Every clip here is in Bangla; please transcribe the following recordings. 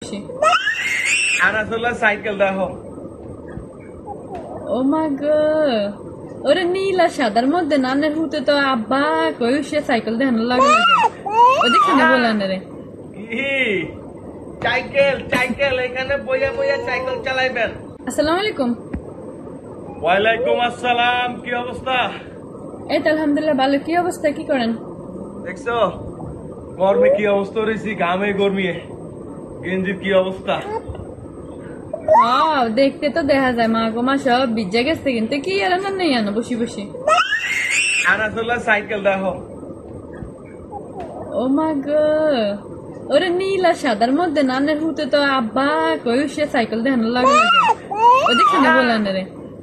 বসে। আনাসুল্লাহ সাইকেল দেখো। ও মা গো, ওরে নীল আর সাদার মধ্যে নানের হুতে তো আব্বা কই সে সাইকেল দেখানো লাগে ওই দেখছি না বললেন রে সাইকেল সাইকেল এখানে বইয়া বইয়া সাইকেল চালাইবেন। আসসালামু আলাইকুম। ওয়ালাইকুম আসসালাম, কি অবস্থা? এই তো আলহামদুলিল্লাহ ভালো। কি অবস্থা, কি করেন? দেখছো গরমে কি অবস্থা রয়েছি, ঘামে গরমিয়ে গেঞ্জির কি অবস্থা। দেখতে তো দেখা যায় মা গো মা সব ভিজে গেছে, কিন্তু কি আর না নেই আনো বসি বসি। আনাসুল্লাহ সাইকেল দেখো। ও মা গো, ওরে নীল আর সাদার মধ্যে নানের হুতে তো আব্বা কই সে সাইকেল দেখানো লাগে ওই দেখছি না বললেন রে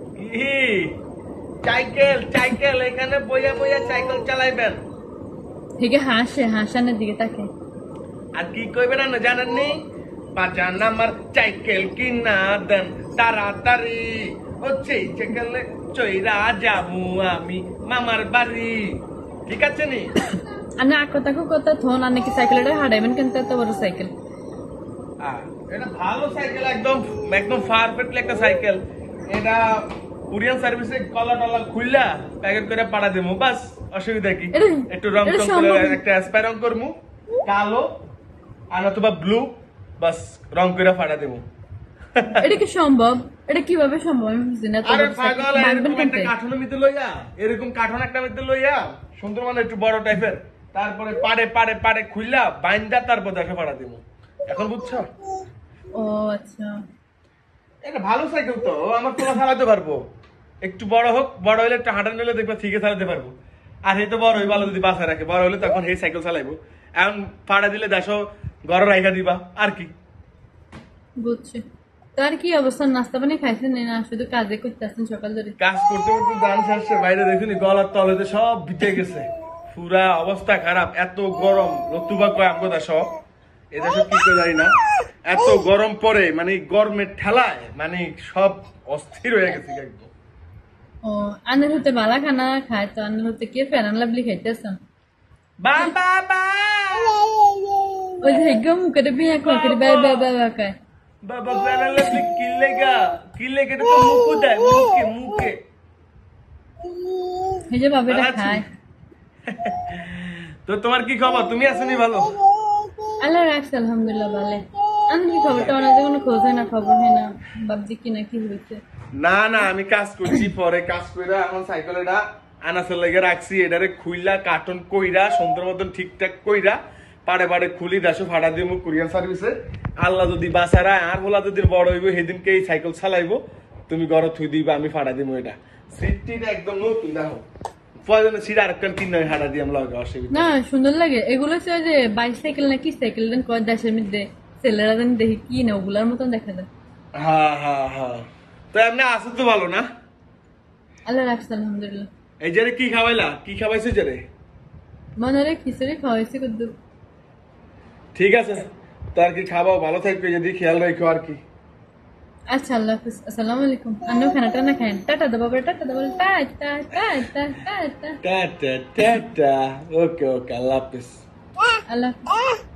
সাইকেল সাইকেল এখানে বইয়া বইয়া সাইকেল চালাইবেন। ঠিক হাসে হাসানের দিকে তাকে আর কি কইবেন না জানেন নি, বাজান আমার সাইকেল কিনা দেন তাড়াতাড়ি, হচ্ছে সাইকেলে চইরা যাবো আমি মামার বাড়ি। ঠিক আছে নি? আনে আকতা কথা থন আনে কি সাইকেলটা হাঁটাইবেন কিন্তু এত বড় সাইকেল। এটা ভালো সাইকেল, একদম একদম পারফেক্টলি একটা সাইকেল। এটা কুরিয়ান সার্ভিসে কলা টলা খুললা প্যাকেট করে পাঠা দেবো, বাস। অসুবিধা কি? একটু রং করে একটা স্প্রে রং করবো, কালো আর অথবা ব্লু, বাস রং করে পাঠা দেবো। এটা কি সম্ভব? এটা কিভাবে সম্ভব? আমি বুঝি না। আরে পাগল, এরকম একটা কাঠনের মধ্যে লইয়া, এরকম কাঠন একটা মধ্যে লইয়া সুন্দর মানে একটু বড় টাইপের, তারপরে পাড়ে পাড়ে পাড়ে খুললা বাইন্দা তারপর দেখে পাঠা দেবো। এখন বুঝছো? ও আচ্ছা, এটা ভালো সাইকেল তো, আমার তোলা চালাতে পারবো। একটু বড় হোক, বড় হলে একটু হাঁটানো হলে দেখবা ঠিকই চালাতে পারবো। আর এই তো বড় হই ভালো, যদি বাসায় রাখে, বড় হলে তখন এই সাইকেল চালাইবো। এখন পাড়া দিলে দেখো ঘরে রাইখা দিবা, আর কি। বুঝছি। তার কি অবস্থা? নাস্তা পানি খাইছেন না শুধু কাজে করতেছেন সকাল ধরে? কাজ করতে করতে দান শেষে বাইরে দেখুনি গলার তলেতে সব ভিজে গেছে, পুরা অবস্থা খারাপ। এত গরম, লতুবা কয় আমগো দেশো, এ দেশে কি করে জানি না, এত গরম পরে মানে গরমের ঠেলায় মানে সব অস্থির হয়ে গেছে একদম। ও আনের হতে বালা খানা খায় তো, আনের হতে কি ফেরান লাভলি খাইতেছেন? বাবা বাবা ওই যে গম করে বিয়া করে বাই বাই বাই খায়। বাবা ফেরান লাভলি কিলেগা তো মুখে দেয়, মুখে মুখে। এই যে বাবাটা খায়। তো তোমার কি খবর? তুমি আসনি ভালো? আল্লাহ রাখছে আলহামদুলিল্লাহ ভালো। আমি কি খবরটা ওনাদের কোনো খোঁজ হয় না, খবর হয় না, ভাবছি কি না কি হয়েছে। না না, আমি কাজ করছি, পরে কাজ কইরা এখন সাইকেল এটা আনাসের লেগে রাখছি। এটারে খুইলা কার্টন কইরা সুন্দর মতন ঠিকঠাক কইরা পাড়ে পাড়ে খুলি দেশো ভাড়া দিব কুরিয়ান সার্ভিসে। আল্লাহ যদি বাসারা আর বলা যদি বড় হইব, সেদিনকে এই সাইকেল চালাইবো, তুমি ঘরে থুই দিবা, আমি ফাড়া দিব। এটা সিটটা একদম নতুন, দেখো প্রয়োজনে সিট আরেকটা কিনে হাঁটা দিয়ে আমরা অসুবিধা না, সুন্দর লাগে এগুলো। যে বাইসাইকেল নাকি সাইকেল দেন কয় দেশের মধ্যে ছেলেরা দেন দেখি কি না ওগুলার মতন দেখা যায়। হ্যাঁ হ্যাঁ হ্যাঁ, তো এমনি আসো তো ভালো না? আল্লাহ রাখছে আলহামদুলিল্লাহ। এই যারে কি খাওয়াইলা, কি খাওয়াইছো যারে? মনে রে খিচুড়ি খাওয়াইছি কদ্দুর। ঠিক আছে, তো আর কি খাবাও, ভালো থাকবে, যদি খেয়াল রাখো আর কি। আচ্ছা আল্লাহ হাফিজ। আসসালামু আলাইকুম। আন্নু খানাটা না খায়েন। টাটা দাও বাবা, টাটা দাও, ta ta ta ta ta ta ta ta ta ta. Okay okay, আল্লাহ হাফিজ। আল্লাহ হাফিজ।